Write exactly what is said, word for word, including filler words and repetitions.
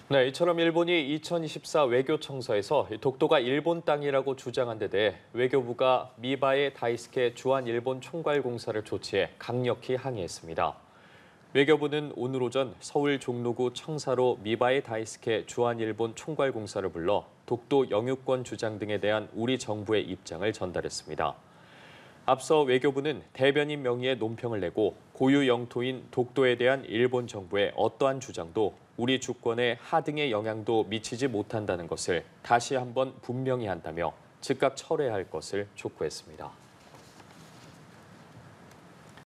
네, 이처럼 일본이 이천이십사 외교청서에서 독도가 일본 땅이라고 주장한 데 대해 외교부가 미바의 다이스케 주한 일본 총괄공사를 조치해 강력히 항의했습니다. 외교부는 오늘 오전 서울 종로구 청사로 미바의 다이스케 주한 일본 총괄공사를 불러 독도 영유권 주장 등에 대한 우리 정부의 입장을 전달했습니다. 앞서 외교부는 대변인 명의의 논평을 내고 고유 영토인 독도에 대한 일본 정부의 어떠한 주장도 우리 주권에 하등의 영향도 미치지 못한다는 것을 다시 한번 분명히 한다며 즉각 철회할 것을 촉구했습니다.